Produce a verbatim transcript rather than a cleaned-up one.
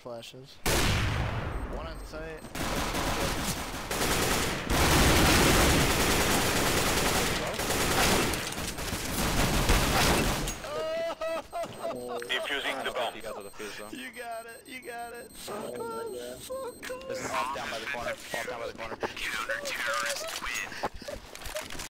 flashes. One on site. Defusing the bomb. You got the defuse though. You got it, you got it. So close, so close. There's an off down by the corner. Off down by the corner. Counter-terrorist win.